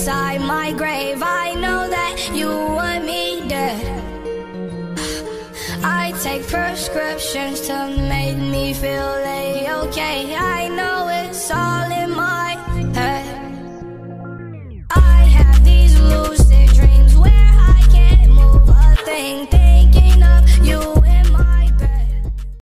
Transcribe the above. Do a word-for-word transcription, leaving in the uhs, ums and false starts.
inside my grave. I know that you want me dead. I take prescriptions to make me feel A-okay. I